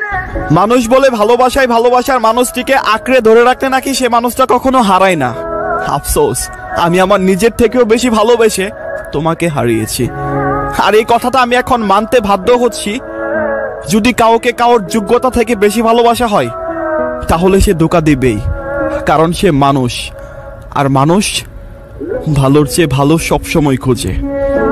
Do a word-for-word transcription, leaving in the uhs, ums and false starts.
মানুষ বলে ভালোবাসায় ভালোবাসার মানুষটিকে আঁকড়ে ধরে রাখতে নাকি সে মানুষটা কখনো হারায় না। আফসোস, আমি আমার নিজের থেকেও বেশি ভালোবেসে তোমাকে হারিয়েছি। আর এই কথাটা আমি এখন মানতে বাধ্য হচ্ছি। যদি কাউকে কারোর যোগ্যতা থেকে বেশি ভালোবাসা হয় তাহলে সে ধোঁকা দিবেই, কারণ সে মানুষ, আর মানুষ ভালোর চেয়ে ভালো সবসময় খোঁজে।